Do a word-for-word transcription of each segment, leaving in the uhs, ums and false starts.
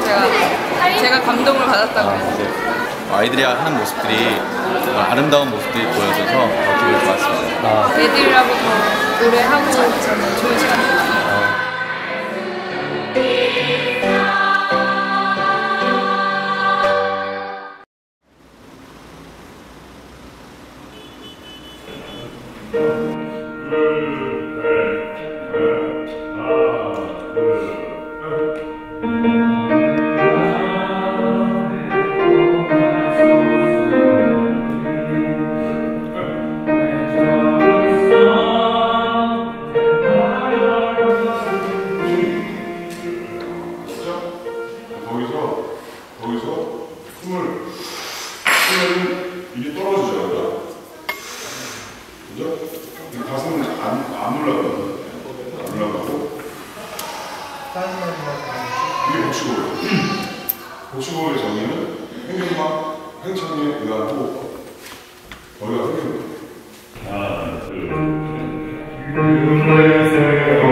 제가 제가 감동을 받았다고 해서. 아, 아이들이 하는 모습들이 아름다운 모습들이 보여져서 더 기분이 좋았습니다. 아. 애들하고 더 노래하고 좋은 시간이었어요. 이게 떨어지잖아요. 그죠? 가슴은 안, 안 올라가거든요. 안 올라가고. 이게 복식호흡이에요. 복식호흡의 정의는 횡격막, 횡창에 의한 호흡. 거기가 횡격막. 하나, 둘, 셋.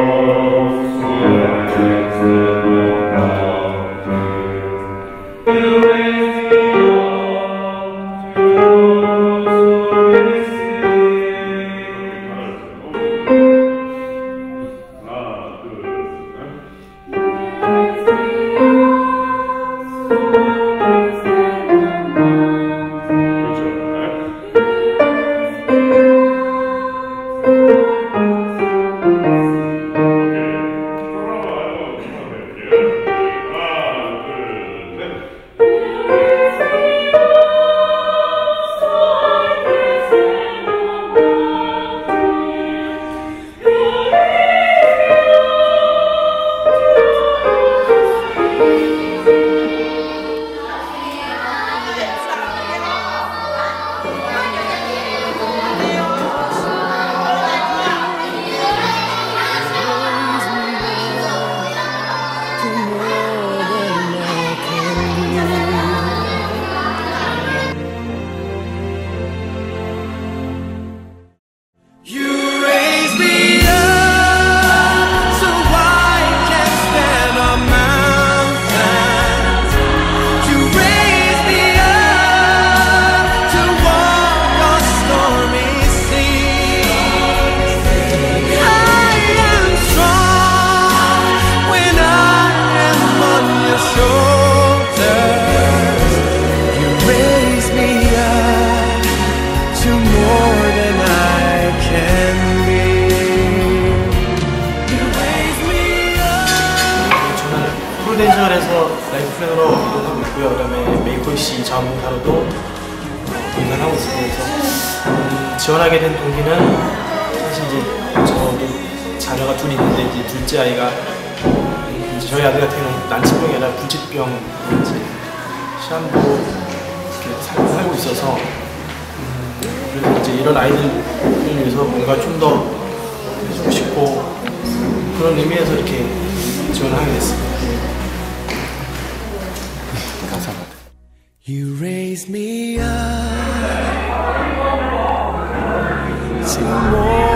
프로덴셜에서 라이브 플랜으로 운영하고 있고요. 그다음에 메이콜씨 자원봉사로도 운영하고 있습니다. 그래서 음, 지원하게 된 동기는 사실 이제 저도 자녀가 둘이 있는데 이제 둘째 아이가 음, 저희 아들 같은 경우는 난치병이 아니라 불치병 이제 시한부 이렇게 살고, 살고 있어서 음, 그래서 이제 이런 아이들을 위해서 뭔가 좀 더 해주고 싶고 그런 의미에서 이렇게 지원을 하게 됐습니다. 감사합니다. You raise me up to more.